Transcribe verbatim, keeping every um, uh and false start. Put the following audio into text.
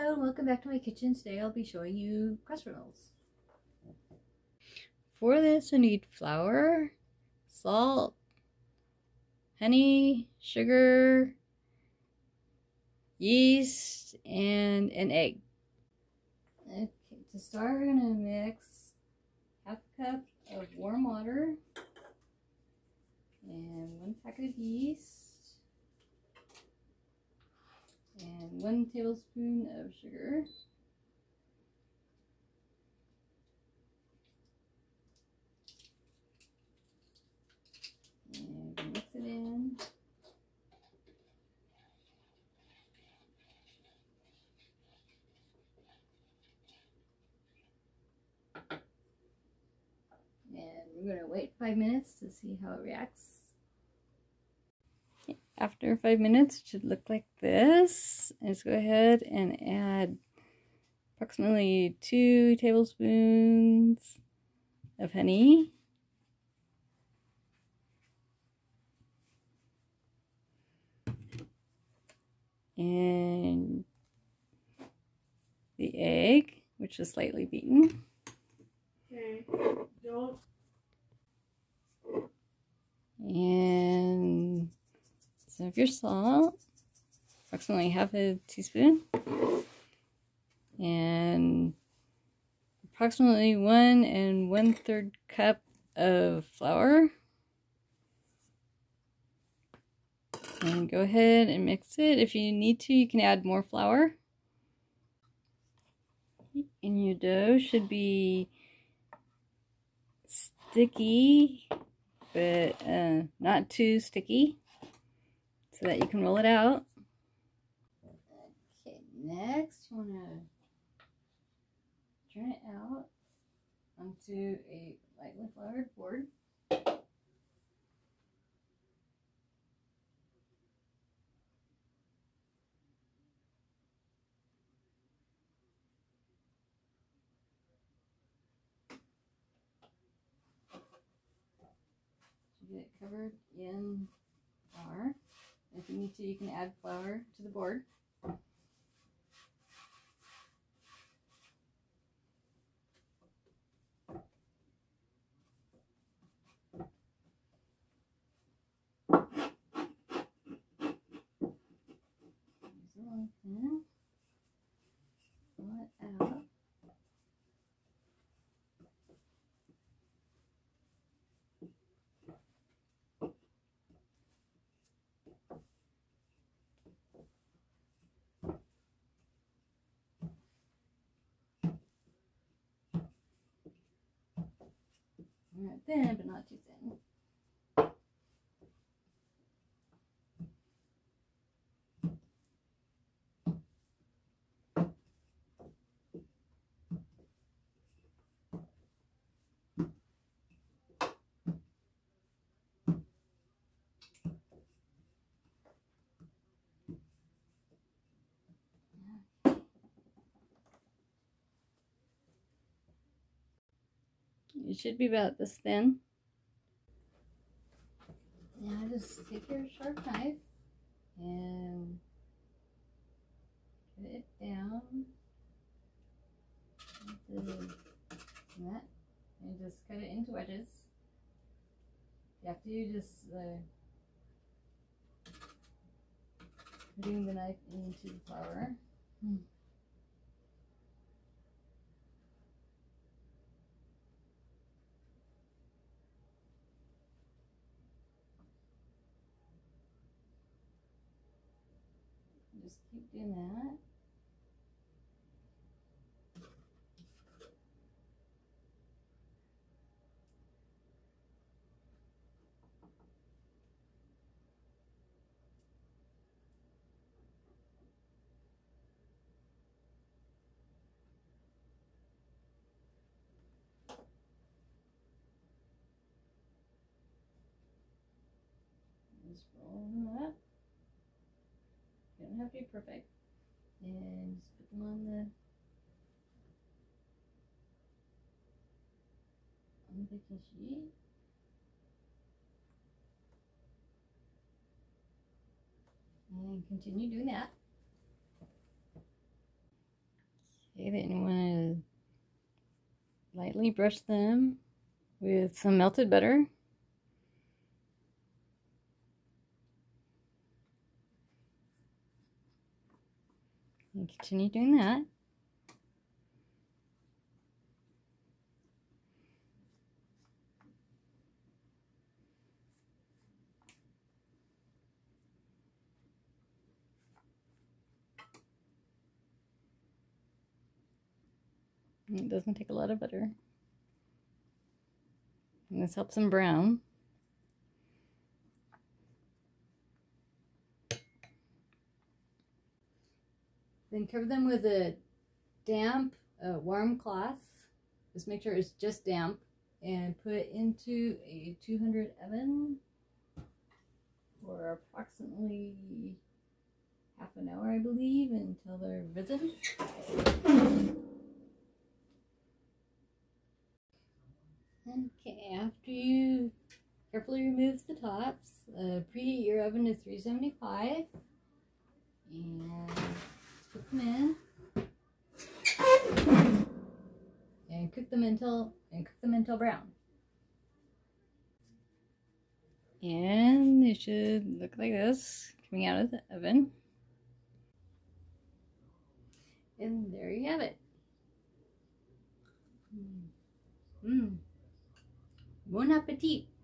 Hello and welcome back to my kitchen. Today I'll be showing you crescent rolls. For this I need flour, salt, honey, sugar, yeast, and an egg. Okay, to start we're going to mix half a cup of warm water and one packet of yeast and one tablespoon of sugar. And mix it in. And we're going to wait five minutes to see how it reacts. After five minutes, it should look like this. Let's go ahead and add approximately two tablespoons of honey. And the egg, which is slightly beaten. Okay, don't. And some of your salt, approximately half a teaspoon. And approximately one and one third cup of flour. And go ahead and mix it. If you need to, you can add more flour. And your dough should be sticky, but uh, not too sticky, so that you can roll it out. Okay, next you want to turn it out onto a lightly floured board. Get it covered in flour. If you need to, you can add flour to the board. Pull it out. Not thin, but not too thin. It should be about this thin. Now just take your sharp knife and cut it down into that, and just cut it into wedges. You have to just uh, putting the knife into the flour. Hmm. Just keep doing that. Just roll them up. You don't have to be perfect. And just put them on the on the baking sheet. And continue doing that. Okay, then you want to lightly brush them with some melted butter. And continue doing that. And it doesn't take a lot of butter. And this helps them brown. Then cover them with a damp, uh, warm cloth. Just make sure it's just damp. And put into a two hundred oven for approximately half an hour, I believe, until they're risen. Okay, after you carefully remove the tops, uh, preheat your oven to three seventy-five and put them in and cook them until and cook them until brown. And they should look like this coming out of the oven. And there you have it. Mmm. Bon appetit!